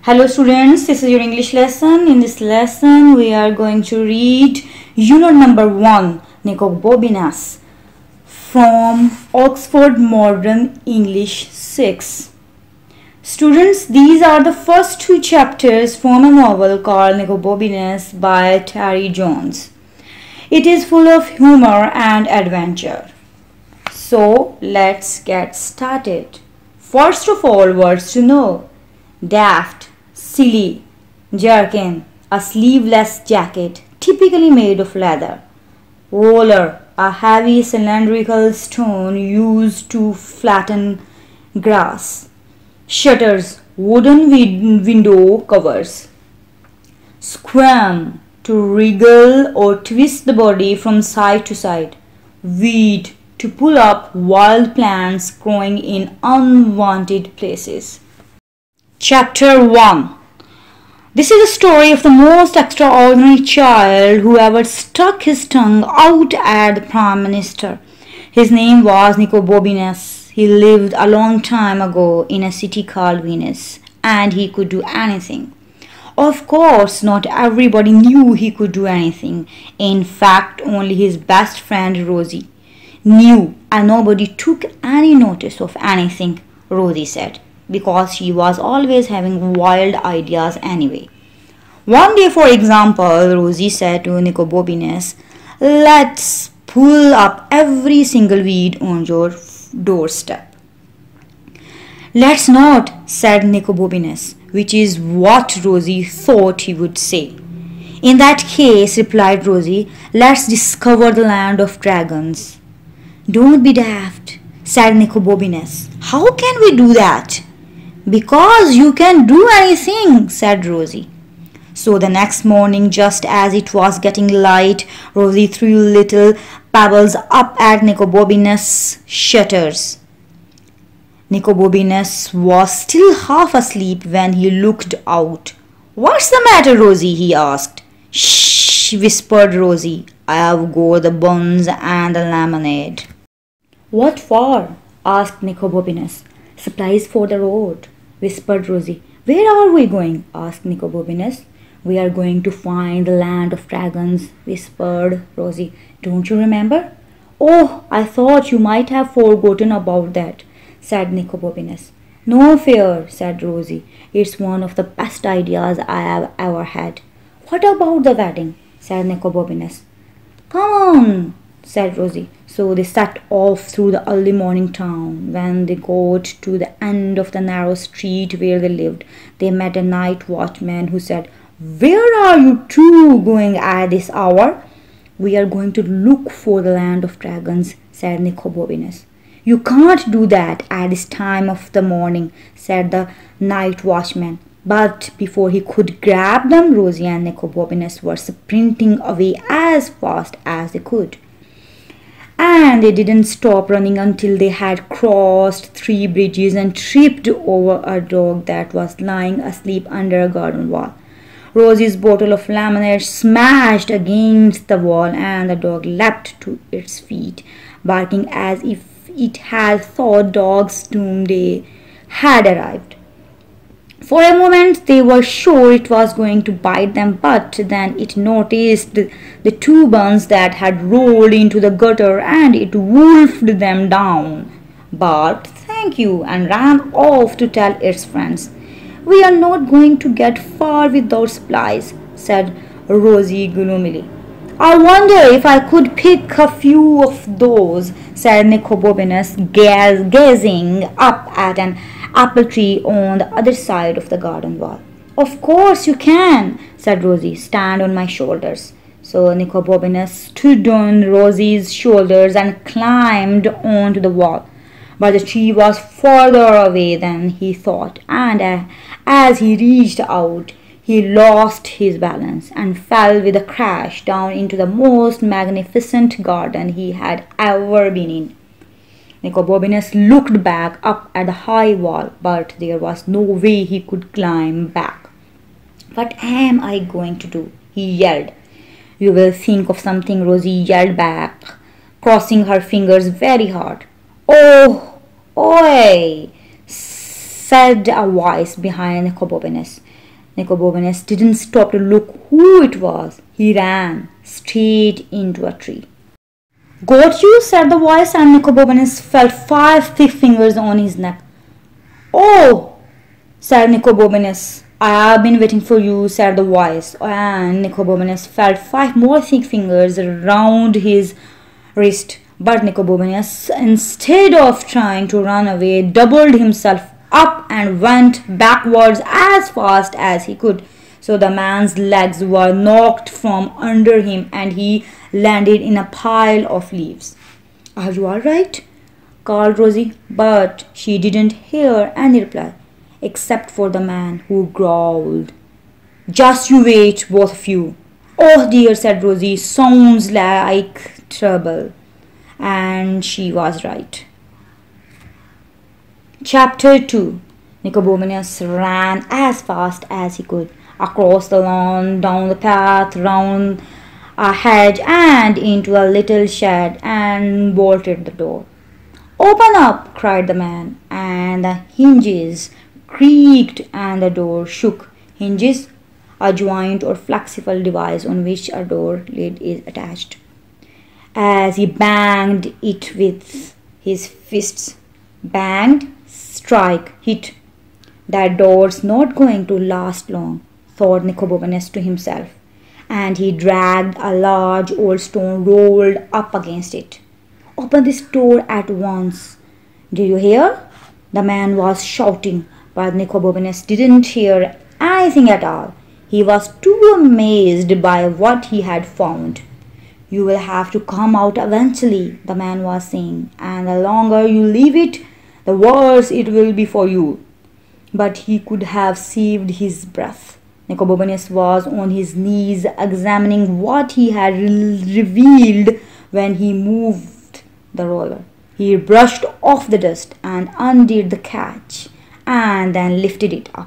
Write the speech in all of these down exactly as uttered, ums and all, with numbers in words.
Hello students, this is your English lesson. In this lesson we are going to read unit number one, Nicobobinus, from Oxford Modern English six. Students, these are the first two chapters from a novel called Nicobobinus by Terry Jones. It is full of humor and adventure. So let's get started. First of all, words to know: daft, silly, jerkin, a sleeveless jacket typically made of leather. Roller, a heavy cylindrical stone used to flatten grass. Shutters, wooden window covers. Squirm, to wriggle or twist the body from side to side. Weed, to pull up wild plants growing in unwanted places. Chapter one. This is a story of the most extraordinary child who ever stuck his tongue out at the Prime Minister. His name was Nicobobinus. He lived a long time ago in a city called Venus, and he could do anything. Of course, not everybody knew he could do anything. In fact, only his best friend Rosie knew, and nobody took any notice of anything Rosie said, because she was always having wild ideas anyway. One day, for example, Rosie said to Nicobobinus, "Let's pull up every single weed on your doorstep." "Let's not," said Nicobobinus, which is what Rosie thought he would say. "In that case," replied Rosie, "let's discover the land of dragons." "Don't be daft," said Nicobobinus. "How can we do that?" "Because you can do anything," said Rosie. So the next morning, just as it was getting light, Rosie threw little pebbles up at Nicobobinus' shutters. Nicobobinus was still half asleep when he looked out. "What's the matter, Rosie?" he asked. "Shh," whispered Rosie. "I've got the buns and the lemonade." "What for?" asked Nicobobinus. "Supplies for the road," whispered Rosie. "Where are we going?" asked Nicobobinus. "We are going to find the land of dragons," whispered Rosie. "Don't you remember?" "Oh, I thought you might have forgotten about that," said Nicobobinus. "No fear," said Rosie. "It's one of the best ideas I have ever had." "What about the wedding?" said Nicobobinus. "Come on," said Rosie. So they set off through the early morning town. When they got to the end of the narrow street where they lived, they met a night watchman who said, "Where are you two going at this hour?" "We are going to look for the land of dragons," said Nicobobinus. "You can't do that at this time of the morning," said the night watchman. But before he could grab them, Rosie and Nicobobinus were sprinting away as fast as they could. And they didn't stop running until they had crossed three bridges and tripped over a dog that was lying asleep under a garden wall. Rosie's bottle of lemonade smashed against the wall, and the dog leapt to its feet, barking as if it had thought Dog's doomsday had arrived. For a moment they were sure it was going to bite them, but then it noticed the two buns that had rolled into the gutter, and it wolfed them down, barked "thank you," and ran off to tell its friends. "We are not going to get far without supplies," said Rosie gloomily. "I wonder if I could pick a few of those," said Nicobobinus, gaz gazing up at an apple tree on the other side of the garden wall. "Of course you can," said Rosie. "Stand on my shoulders." So Nicobobinus stood on Rosie's shoulders and climbed onto the wall. But the tree was farther away than he thought, and uh, as he reached out, he lost his balance and fell with a crash down into the most magnificent garden he had ever been in. Nicobobinus looked back up at the high wall, but there was no way he could climb back. "What am I going to do?" he yelled. "You will think of something," Rosie yelled back, crossing her fingers very hard. "Oh, oi!" said a voice behind Nicobobinus. Nicobobinus didn't stop to look who it was. He ran straight into a tree. "Got you," said the voice, and Nicobobinus felt five thick fingers on his neck. "Oh," said Nicobobinus. "I have been waiting for you," said the voice, and Nicobobinus felt five more thick fingers round his wrist. But Nicobobinus, instead of trying to run away, doubled himself up and went backwards as fast as he could. So the man's legs were knocked from under him and he landed in a pile of leaves. "Are you all right?" called Rosie, but she didn't hear any reply, except for the man, who growled, "Just you wait, both of you." "Oh dear," said Rosie, "sounds like trouble." And she was right. Chapter two. Nicobobinus ran as fast as he could, across the lawn, down the path, round a hedge, and into a little shed, and bolted the door. "Open up!" cried the man, and the hinges creaked and the door shook. Hinges, a joint or flexible device on which a door lid is attached. As he banged it with his fists, banged, strike, hit. "That door's not going to last long," thought Nicobobinus to himself, and he dragged a large old stone rolled up against it. "Open this door at once. Do you hear?" The man was shouting, but Nicobobinus didn't hear anything at all. He was too amazed by what he had found. "You will have to come out eventually," the man was saying, "and the longer you leave it, the worse it will be for you." But he could have saved his breath. Nicobobinus was on his knees examining what he had re- revealed when he moved the roller. He brushed off the dust and undid the catch and then lifted it up.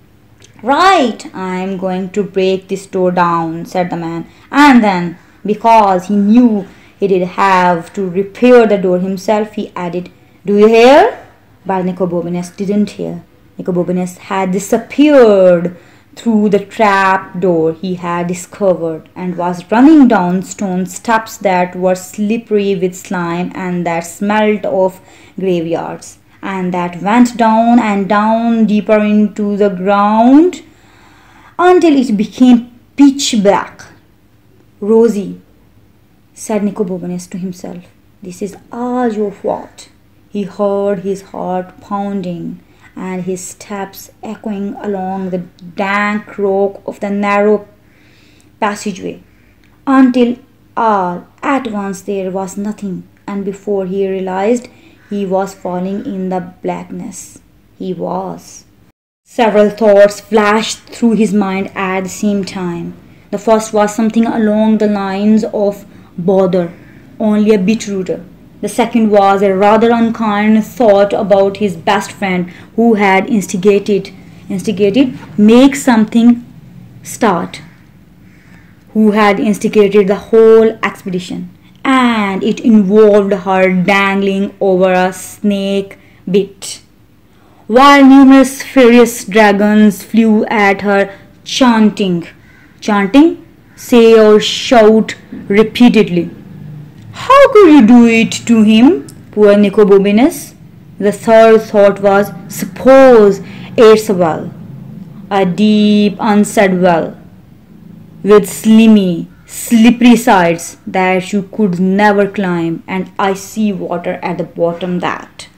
"Right, I'm going to break this door down," said the man, and then, because he knew he did have to repair the door himself, he added, "Do you hear?" But Nicobobinus didn't hear. Nicobobinus had disappeared through the trap door he had discovered and was running down stone steps that were slippery with slime and that smelt of graveyards, and that went down and down deeper into the ground until it became pitch black. "Rosie," said Nicobobinus to himself, "this is all your fault." He heard his heart pounding and his steps echoing along the dank rock of the narrow passageway, until all at once there was nothing, and before he realized, he was falling in the blackness. He was. Several thoughts flashed through his mind at the same time. The first was something along the lines of bother, only a bit ruder. The second was a rather unkind thought about his best friend who had instigated, instigated, make something start, who had instigated the whole expedition, and it involved her dangling over a snake bit, while numerous furious dragons flew at her, chanting, chanting, say or shout repeatedly. How could you do it to him, poor Nicobobinus? The third thought was, suppose it's a well, a deep unsaid well, with slimy, slippery sides that you could never climb, and icy water at the bottom that.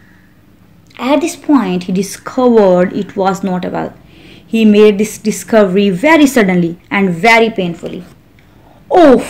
At this point he discovered it was not a well. He made this discovery very suddenly and very painfully. "Oh,"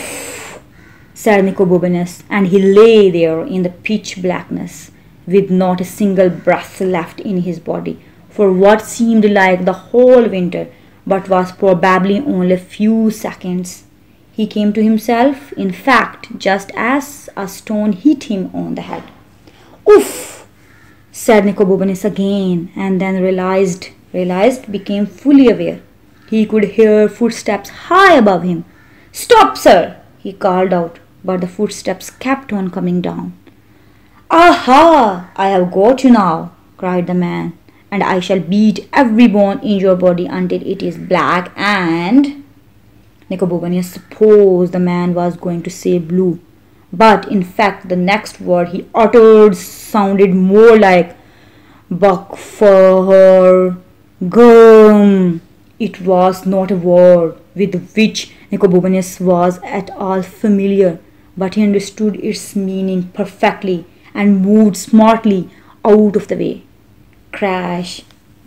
said Nicobobinus, and he lay there in the pitch blackness, with not a single breath left in his body, for what seemed like the whole winter, but was probably only a few seconds. He came to himself, in fact, just as a stone hit him on the head. "Oof!" said Nicobobinus again, and then realized, realized, became fully aware. He could hear footsteps high above him. "Stop, sir!" he called out, but the footsteps kept on coming down. "Aha! I have got you now," cried the man, and I shall beat every bone in your body until it is black and... Nicobobinus supposed the man was going to say blue, but in fact the next word he uttered sounded more like buck for her gum. It was not a word with which Nicobobinus was at all familiar, but he understood its meaning perfectly and moved smartly out of the way. Crash.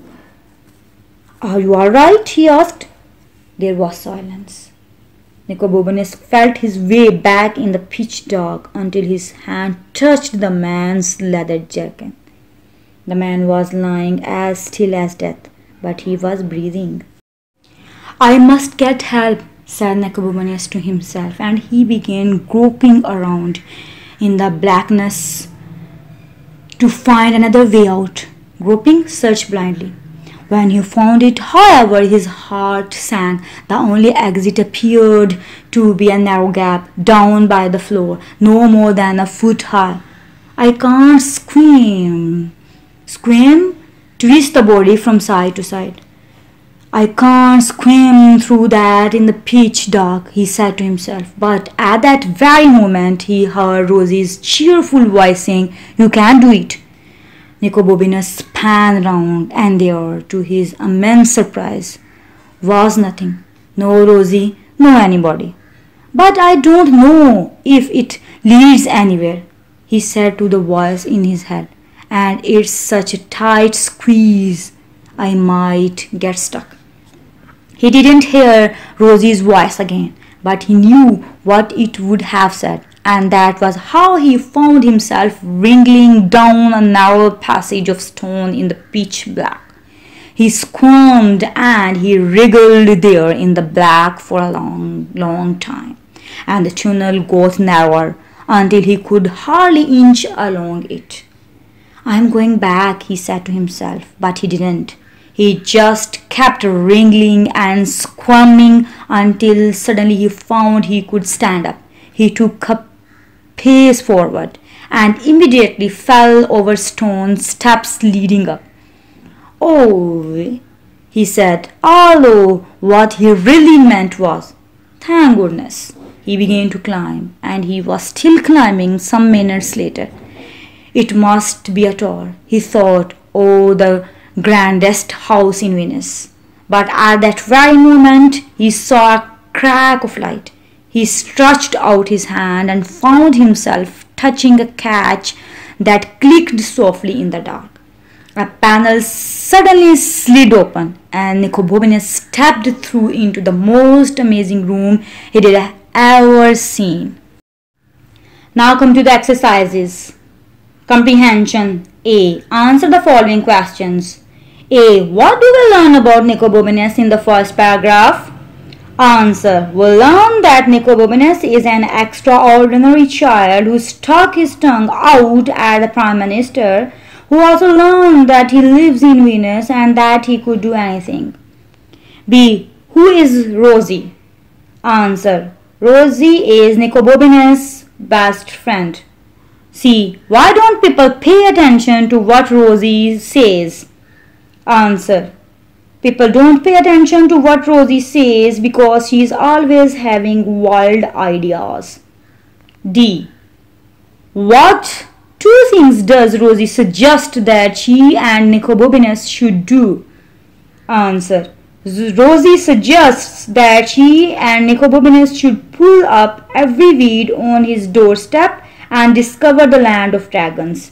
"Are you all right?" he asked. There was silence. Nicobobinus felt his way back in the pitch dark until his hand touched the man's leather jerkin. The man was lying as still as death, but he was breathing. "I must get help," said Nicobobinus to himself, and he began groping around in the blackness to find another way out. Groping, searched blindly. When he found it, however, his heart sank. The only exit appeared to be a narrow gap down by the floor, no more than a foot high. "I can't scream. Scream? Twist the body from side to side. I can't scream through that in the pitch dark," he said to himself. But at that very moment he heard Rosie's cheerful voice saying, "You can do it." Nicobobinus span round, and there, to his immense surprise, was nothing. No Rosie, no anybody. "But I don't know if it leads anywhere," he said to the voice in his head, "and it's such a tight squeeze, I might get stuck." He didn't hear Rosie's voice again, but he knew what it would have said, and that was how he found himself wriggling down a narrow passage of stone in the pitch black. He squirmed and he wriggled there in the black for a long, long time, and the tunnel got narrower until he could hardly inch along it. "I'm going back," he said to himself, but he didn't. He just kept wriggling and squirming until suddenly he found he could stand up. He took a pace forward and immediately fell over stone steps leading up. "Oh," he said, although what he really meant was, "Thank goodness." He began to climb, and he was still climbing some minutes later. It must be a tower, he thought, "oh, the grandest house in Venice." But at that very moment he saw a crack of light. He stretched out his hand and found himself touching a catch that clicked softly in the dark. A panel suddenly slid open, and Nicobobinus stepped through into the most amazing room he had ever seen. Now come to the exercises. Comprehension. A. Answer the following questions. A. What do we learn about Nicobobinus in the first paragraph? Answer. We learn that Nicobobinus is an extraordinary child who stuck his tongue out at the Prime Minister, who also learned that he lives in Venus and that he could do anything. B. Who is Rosie? Answer. Rosie is Nicobobinus' best friend. C. Why don't people pay attention to what Rosie says? Answer. People don't pay attention to what Rosie says because she is always having wild ideas. D. What two things does Rosie suggest that she and Nicobobinus should do? Answer. Rosie suggests that she and Nicobobinus should pull up every weed on his doorstep and discover the land of dragons.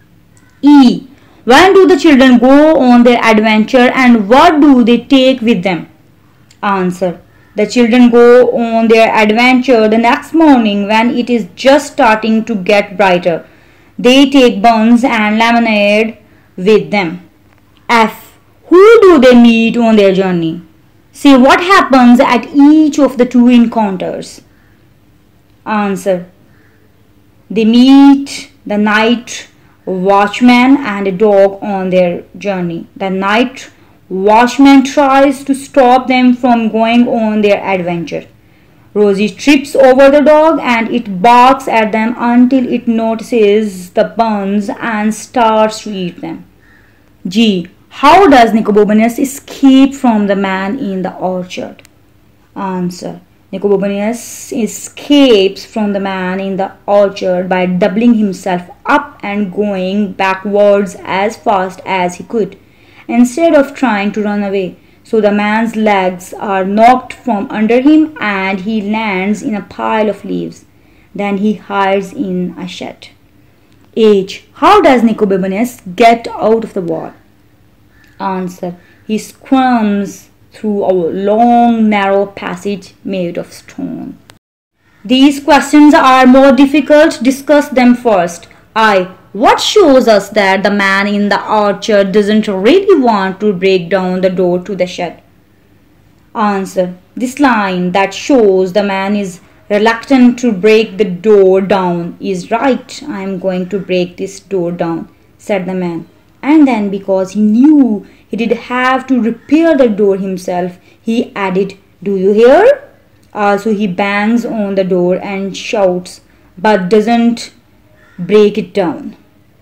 E. When do the children go on their adventure and what do they take with them? Answer. The children go on their adventure the next morning when it is just starting to get brighter. They take buns and lemonade with them. F. Who do they meet on their journey? Say what happens at each of the two encounters. Answer. They meet the night watchman and a dog on their journey. The night watchman tries to stop them from going on their adventure. Rosie trips over the dog and it barks at them until it notices the buns and starts to eat them. G. How does Nicobobinus escape from the man in the orchard? Answer. Nicobobinus escapes from the man in the orchard by doubling himself up and going backwards as fast as he could, instead of trying to run away. So the man's legs are knocked from under him and he lands in a pile of leaves. Then he hides in a shed. H. How does Nicobobinus get out of the wall? Answer. He squirms through a long narrow passage made of stone. These questions are more difficult. Discuss them first. I. What shows us that the man in the orchard doesn't really want to break down the door to the shed? Answer. This line that shows the man is reluctant to break the door down is right. I am going to break this door down, said the man. And then, because he knew he did have to repair the door himself, he added, do you hear? Also, he bangs on the door and shouts, but doesn't break it down.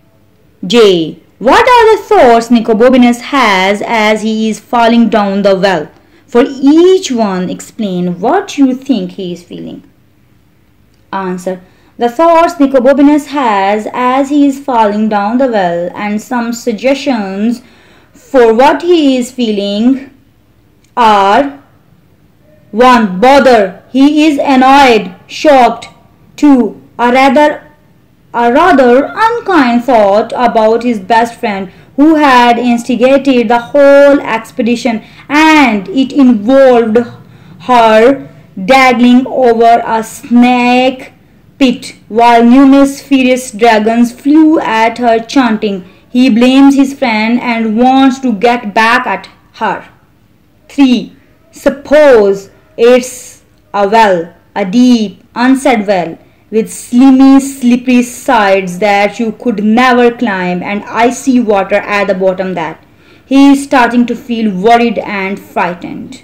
J. What are the thoughts Nicobobinus has as he is falling down the well? For each one, explain what you think he is feeling. Answer. The thoughts Nicobobinus has as he is falling down the well, and some suggestions for what he is feeling are: one. Bother. He is annoyed, shocked. two. A rather a rather unkind thought about his best friend who had instigated the whole expedition, and it involved her dangling over a snake pit while numerous furious dragons flew at her, chanting. He blames his friend and wants to get back at her. three. Suppose it's a well, a deep, unsaid well, with slimy, slippery sides that you could never climb and icy water at the bottom that. He is starting to feel worried and frightened.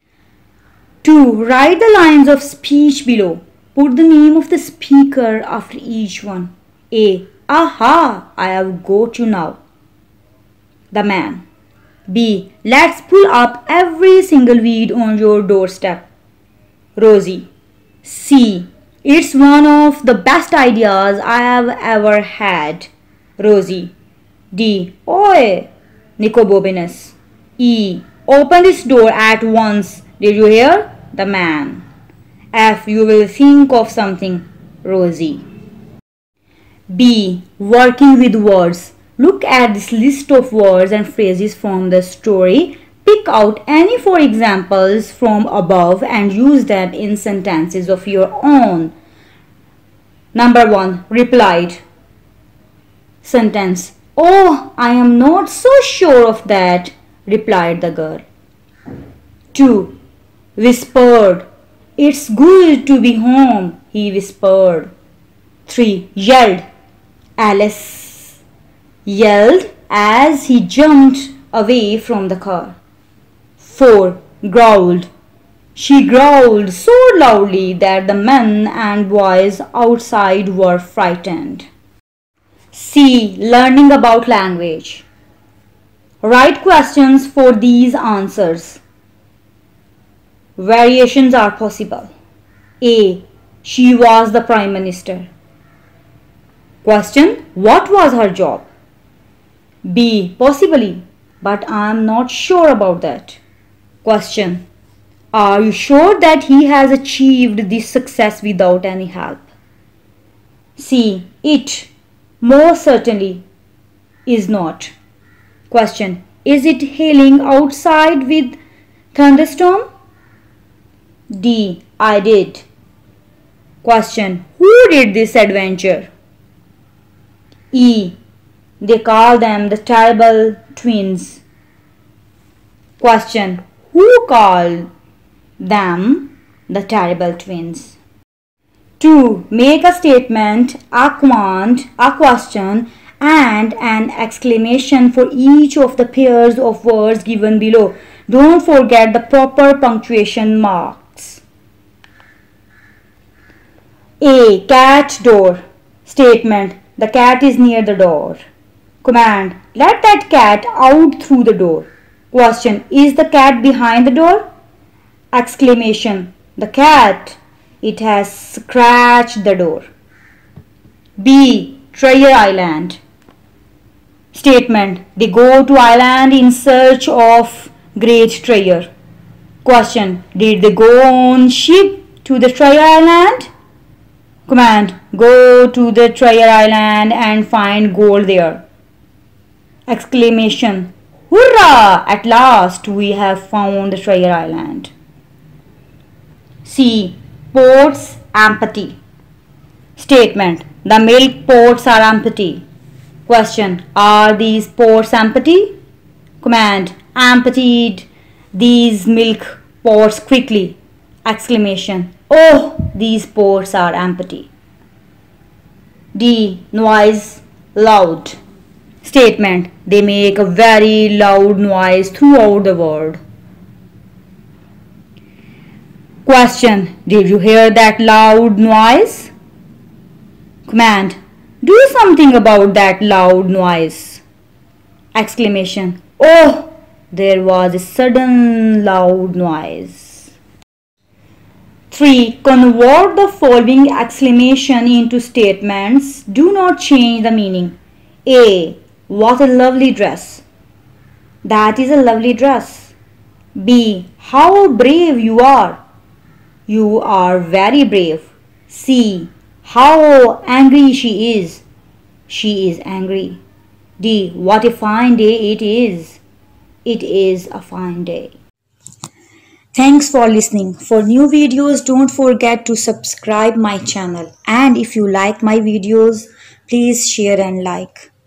two. Write the lines of speech below. Put the name of the speaker after each one. A. Aha, I have got you now. The man. B. Let's pull up every single weed on your doorstep. Rosie. C. It's one of the best ideas I have ever had. Rosie. D. Oi, Nicobobinus. E. Open this door at once. Did you hear? The man. F. You will think of something. Rosie. B. Working with words. Look at this list of words and phrases from the story. Pick out any four examples from above and use them in sentences of your own. Number one. Replied. Sentence. Oh, I am not so sure of that, replied the girl. two. Whispered. It's good to be home, he whispered. three. Yelled. Alice yelled as he jumped away from the car. four. Growled. She growled so loudly that the men and boys outside were frightened. C. Learning about language. Write questions for these answers. Variations are possible. A. She was the Prime Minister. Question. What was her job? B. Possibly, but I am not sure about that. Question. Are you sure that he has achieved this success without any help? C. It most certainly is not. Question. Is it hailing outside with thunderstorm? D. I did. Question. Who did this adventure? E. They call them the terrible twins. Question. Who called them the terrible twins? two. Make a statement, a command, a question, and an exclamation for each of the pairs of words given below. Don't forget the proper punctuation marks. A. Cat door. Statement. The cat is near the door. Command. Let that cat out through the door. Question. Is the cat behind the door? Exclamation. The cat. It has scratched the door. B. Treasure Island. Statement. They go to island in search of great treasure. Question. Did they go on ship to the treasure island? Command. Go to the treasure island and find gold there. Exclamation. Hurrah! At last we have found the treasure island. C. Pots empty. Statement. The milk pots are empty. Question. Are these pots empty? Command. Emptied these milk pots quickly. Exclamation. Oh, these pots are empty. D. Noise loud. Statement. They make a very loud noise throughout the world. Question. Did you hear that loud noise? Command. Do something about that loud noise. Exclamation. Oh, there was a sudden loud noise. three. Convert the following exclamation into statements. Do not change the meaning. A. What a lovely dress. That is a lovely dress. B. How brave you are. You are very brave. C. How angry she is. She is angry. D. What a fine day it is. It is a fine day. Thanks for listening. For new videos, don't forget to subscribe my channel. And if you like my videos, please share and like.